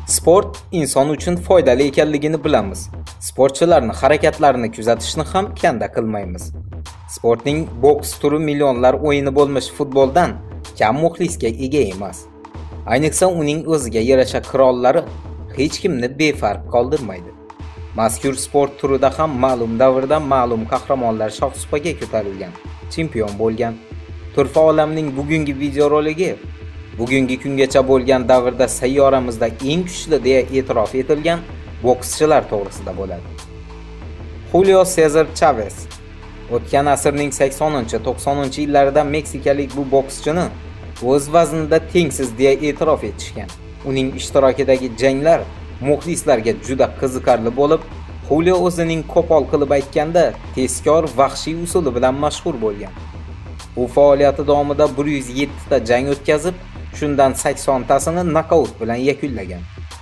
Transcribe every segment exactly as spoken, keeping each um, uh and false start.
Sport inson uchun foydali ekanligini bilamiz. Sportchilarning harakatlarini kuzatishni ham kanda qilmaymiz. Sportning boks turi millionlar o'yini bo'lmish futboldan kam muxlisga ega emas. Ayniqsa uning o'ziga yarasha qirollari hech kimni befarq qoldirmaydi. Mazkur sport turida ham ma'lum davrda ma'lum qahramonlar shohsupaga ko'tarilgan, chempion bo'lgan. Turfa olamning bugungi videoroligi bugungi kungacha bo'lgan davrda sayyoramizda eng kuchli deya e'tirof etilgan bokschilar to'g'risida bo'ladi. Julio Cesar Chavez o'tgan asrning saksoninchi to'qsoninchi yillarida meksikalik bu bokschini o'z vaznida tengsiz deya e'tirof etishgan. Uning ishtirokidagi janglar muxlislarga juda qiziqarli bo'lib, Julio o'zining qo'pol qilib aytganda tezkor vahshiy usuli bilan mashhur bo'lgan. U faoliyati davomida bir yuz yetti ta jang o'tkazib, shundan sakson tasini nokaut bilan yakunlagan.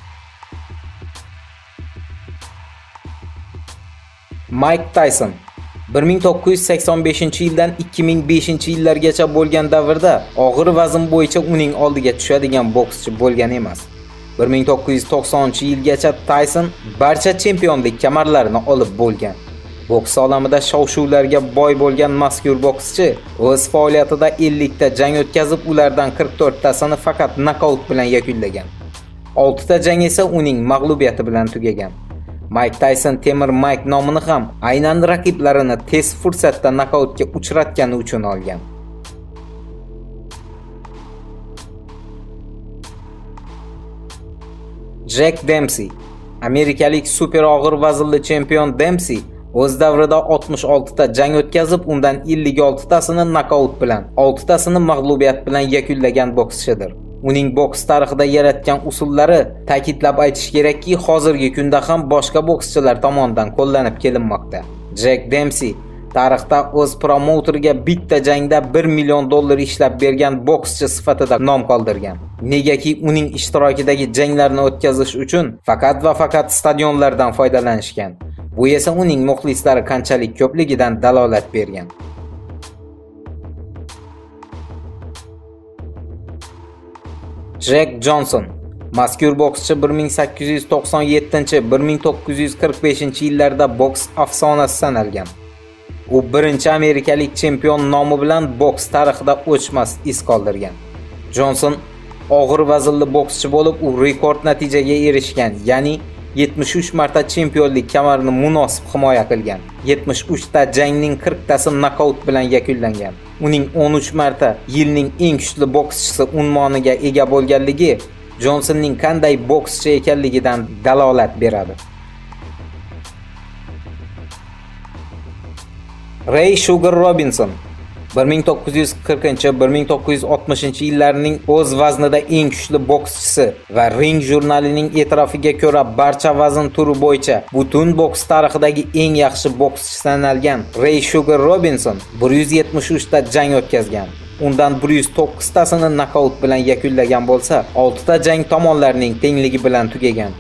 Mike Tyson bir ming to'qqiz yuz sakson beshinchi yildan ikki ming beshinchi yillargacha bo'lgan davrda og'ir vazn bo'yicha uning oldiga tushadigan bokschi bo'lgan emas. bir ming to'qqiz yuz to'qsoninchi yilgacha Tyson barcha chempionlik kamarlarini olib bo'lgan. Boks olamida shov-shuvlarga boy bo'lgan mazkur bokschi o'z faoliyatida ellik ta jang o'tkazib, ulardan qirq to'rt tasini faqat nokaut bilan yakunlagan. olti ta jang esa uning mag'lubiyati bilan tugagan. Mike Tyson Temir Mike nomini ham aynan raqiblarini tez fursatda nokautga uchratgani uchun olgan. Jack Dempsey, amerikalik super og'ir vaznli chempion Dempsey o'z davrida oltmish olti ta jang o'tkazib, undan ellik olti tasini nokaut bilan, olti tasini mag'lubiyat bilan yakunlagan bokschidir. Uning boks tarixida yaratgan usullari ta'kidlab aytish kerakki, hozirgi kunda ham boshqa bokschilar tomonidan qo'llanib kelinmoqda. Jack Dempsey tarixda o'z promouteriga bitta jangda bir million dollar ishlab bergan bokschi sifatida nom qoldirgan. Negaki uning ishtirokidagi janglarni o'tkazish uchun faqat va faqat stadionlardan foydalanishgan. Bu esa uning muxlislari qanchalik ko'pligidan dalolat bergan. Jack Johnson mazkur bokschi bir ming sakkiz yuz to'qson yettinchi - bir ming to'qqiz yuz qirq beshinchi yillarda boks afsonasi sanalgan. U birinchi amerikalik chempion nomi bilan boks tarixida o'chmas iz qoldirgan. Johnson og'ir vaznli bokschi bo'lib, u rekord natijaga erishgan, ya'ni yetmish uch marta chempionlik kamarini munosib himoya qilgan. yetmish uch ta jangning qirq tasi nokaut bilan yakunlangan. Uning o'n uch marta yilning eng kuchli bokschisi unvoniga ega bo'lganligi Johnsonning qanday bokschi ekanligidan dalolat beradi. Ray Sugar Robinson bir ming to'qqiz yuz qirqinchi - bir ming to'qqiz yuz oltmishinchi yillarning o'z vaznida eng kuchli bokschisi va Ring jurnalining e'tirofiga ko'ra barcha vazn turi bo'yicha butun boks tarixidagi eng yaxshi bokschi sanalgan Ray Sugar Robinson bir yuz yetmish uch ta jang o'tkazgan. Undan bir yuz to'qqiz tasini nokaut bilan yakunlagan bo'lsa, olti ta jang tomonlarning tengligi bilan tugagan.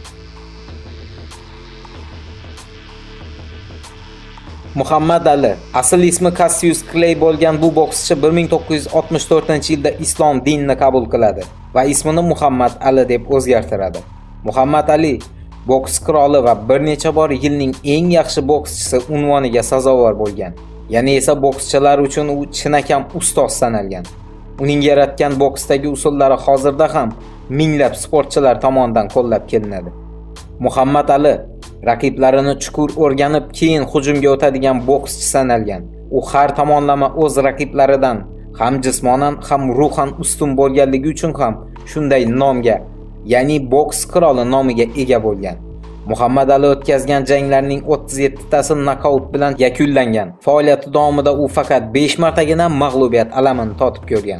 Muhammad Ali, asl ismi Cassius Clay bo'lgan bu bokschi bir ming to'qqiz yuz oltmish to'rtinchi yilda islom dinini qabul qiladi va ismini Muhammad Ali deb o'zgartiradi. Muhammad Ali boks qiroli va bir necha bor yilning eng yaxshi bokschisi unvoniga sazovor bo'lgan. Yana esa bokschilar uchun u chinakam ustoz sanalgan. Uning yaratgan boksdagi usullari hozirda ham minglab sportchilar tomonidan qo'llab kelinadi. Muhammad Ali raqiblarini chuqur o'rganib, keyin hujumga o'tadigan bokschi sanalgan. U har tomonlama o'z raqiblaridan ham jismonan ham ruhan ustun bo'lganligi uchun ham shunday nomga, ya'ni boks qiroli nomiga ega bo'lgan. Muhammad Ali o'tkazgan janglarning o'ttiz yetti tasi nokaut bilan yakunlangan. Faoliyati davomida u faqat besh martagina mag'lubiyat alamini totib ko'rgan.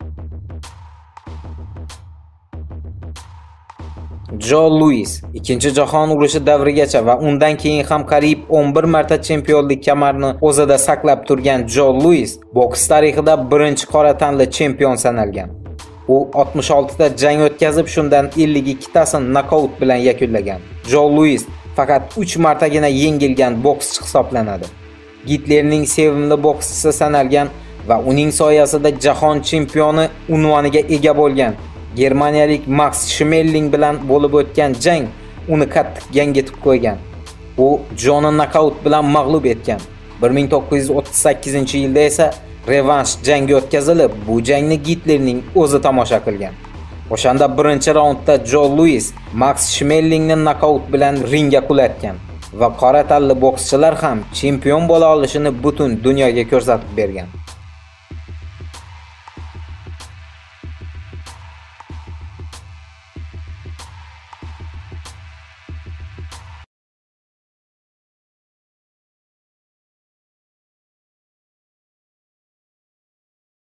Joe Louis ikkinchi jahon urushi davrigacha va undan keyin ham qariyb o'n bir marta chempionlik kamarini o'zida saqlab turgan Joe Louis boks tarixida birinchi qora tanli chempion sanalgan. U oltmish olti ta jang o'tkazib, shundan ellik ikki tasini nokaut bilan yakunlagan. Joe Louis faqat uch martagina yengilgan bokschi hisoblanadi. Gitlerning sevimli bokschisi sanalgan va uning soyasida jahon chempioni unvoniga ega bo'lgan. Germaniyalik Max Schmeling bilan bo'lib o'tgan jang uni qattiq gangitib qo'ygan. U Jonni nokaut bilan mag'lub etgan. bir ming to'qqiz yuz o'ttiz sakkizinchi yilda esa revansh jangi o'tkazilib, bu jangni Gitlerning o'zi tomosha qilgan. O'shanda birinchi raundda Joe Louis Max Schmelingni nokaut bilan ringga qulatgan va qora tanli bokschilar ham chempion bo'la olishini butun dunyoga ko'rsatib bergan.